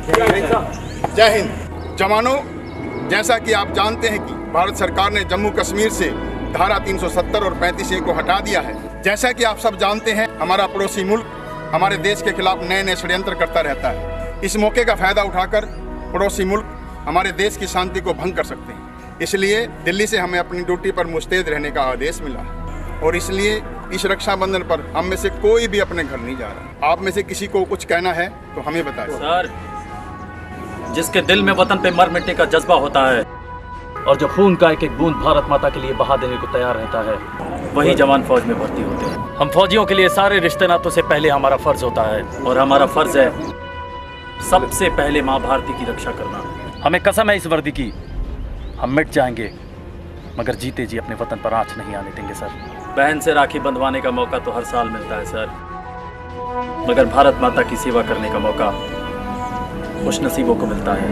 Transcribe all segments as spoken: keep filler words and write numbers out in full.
जय हिंद जवानों, जैसा कि आप जानते हैं कि भारत सरकार ने जम्मू कश्मीर से धारा तीन सौ सत्तर और पैंतीस ए को हटा दिया है। जैसा कि आप सब जानते हैं, हमारा पड़ोसी मुल्क हमारे देश के खिलाफ नए नए षड्यंत्र करता रहता है। इस मौके का फायदा उठाकर पड़ोसी मुल्क हमारे देश की शांति को भंग कर सकते हैं। इसलिए दिल्ली से हमें अपनी ड्यूटी पर मुस्तैद रहने का आदेश मिला है और इसलिए इस रक्षाबंधन पर हम में से कोई भी अपने घर नहीं जा रहा। आप में से किसी को कुछ कहना है तो हमें बताएं। सर, जिसके दिल में वतन पे मर मिटने का जज्बा होता है और जो खून का एक एक बूंद भारत माता के लिए बहा देने को तैयार रहता है, वही जवान फौज में भर्ती होते हैं। हम फौजियों के लिए सारे रिश्ते नातों से पहले हमारा फर्ज होता है और हमारा फर्ज है सबसे पहले माँ भारती की रक्षा करना। हमें कसम है इस वर्दी की, हम मिट जाएंगे मगर जीते जी अपने वतन पर आँच नहीं आने देंगे सर। बहन से राखी बंधवाने का मौका तो हर साल मिलता है सर, मगर भारत माता की सेवा करने का मौका खुश नसीबों को मिलता है।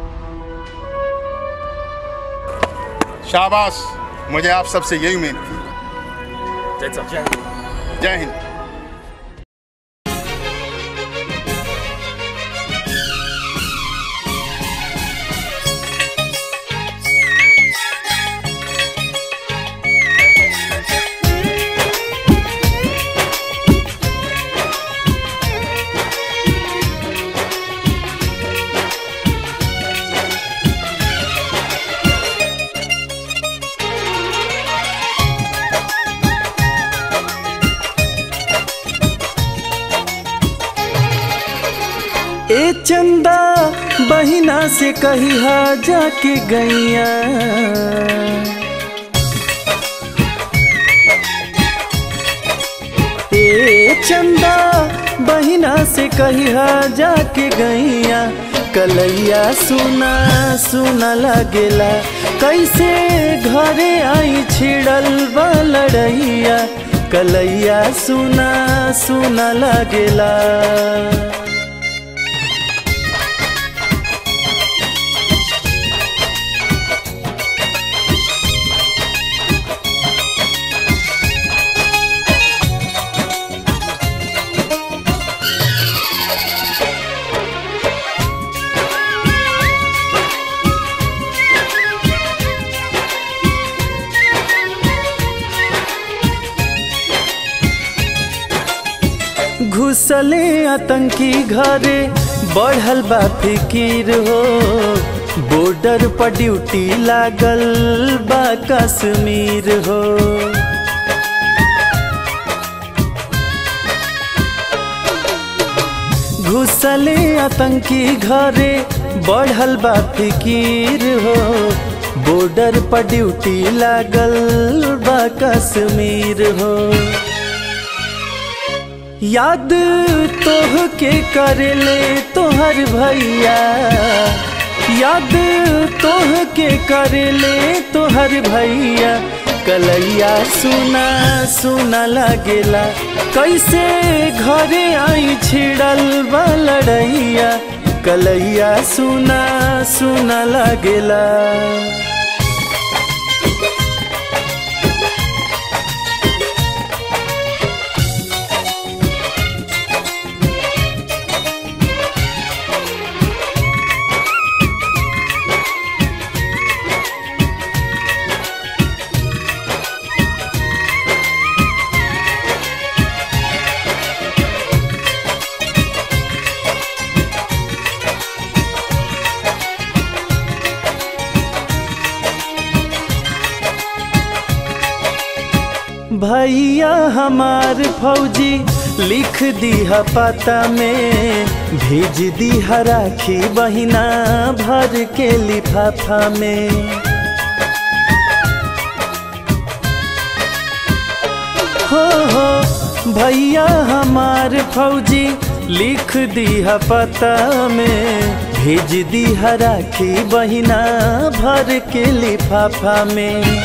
शाबाश, मुझे आप सबसे यही उम्मीद थी। जय हिंद। ए चंदा बहिना से कहिया जाके गैया, ए चंदा बहिना से कहिया जाके गैया, कलैया सुना सुना लगेला, कैसे घरे आई छिड़ल बा लड़ैया, कलैया सुना सुना लगेला। घुसले आतंकी घरे बढ़ल बा फिकीर हो, बॉर्डर पर ड्यूटी लागल बा कश्मीर हो। घुसले आतंकी घरे बढ़ल बा फिकीर हो, बॉर्डर पर ड्यूटी लागल बा कश्मीर हो। याद तोह के करेले तोहर भैया, याद तोह के करेले तोहर भैया, कलैया सुना सुना लगेला, कैसे घरे आई छिड़ल बा लड़ैया, कलैया सुना सुना लगेला। भैया हमार फौजी लिख दिया पता में, भेज दिया राखी बहिना भर के लिफाफा में। हो हो भैया हमार फौजी लिख दिया पता में, भेज दिया राखी बहिना भर के लिफाफा में।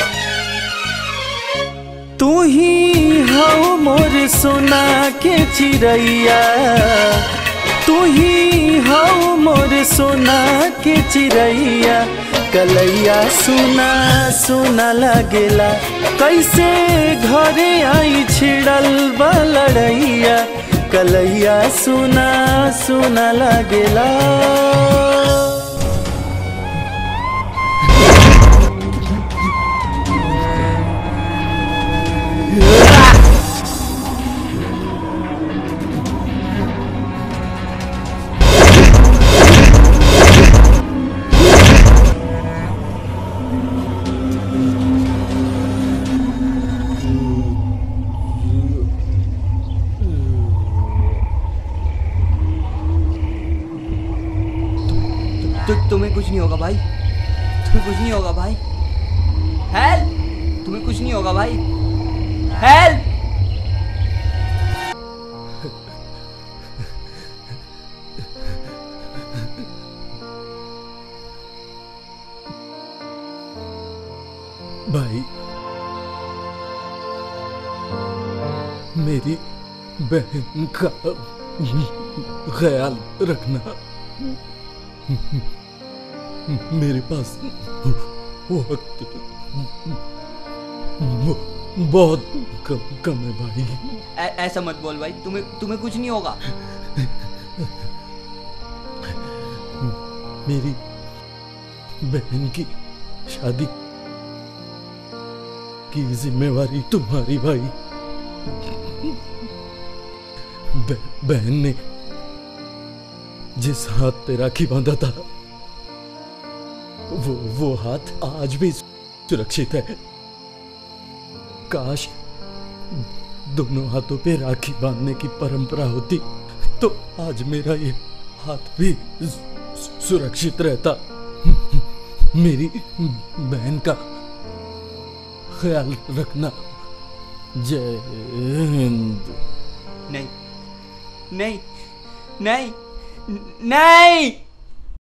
तू ही हो मोर सोना के चिड़ैया, तू ही हो मोर सोना के चिड़ैया, कलैया सुना सुना लगेला, कैसे घरे आई छिड़ल बा लड़ैया, कलैया सुना सुना लगेला। तु, तुम्हें कुछ नहीं होगा भाई, तुम्हें कुछ नहीं होगा भाई। हेल्प, तुम्हें कुछ नहीं होगा भाई, हेल्प। भाई, मेरी बहन का ख्याल रखना। मेरे पास वक्त बहुत कम कम है भाई। ऐ, ऐसा मत बोल भाई, तुम्हें तुम्हें कुछ नहीं होगा। मेरी बहन की शादी की जिम्मेवारी तुम्हारी भाई। बहन ने जिस हाथ पे राखी बांधा था वो वो हाथ आज भी सुरक्षित है। काश दोनों हाथों पे राखी बांधने की परंपरा होती तो आज मेरा ये हाथ भी सुरक्षित रहता। मेरी बहन का ख्याल रखना। जय हिंद। नहीं नहीं नहीं नहीं।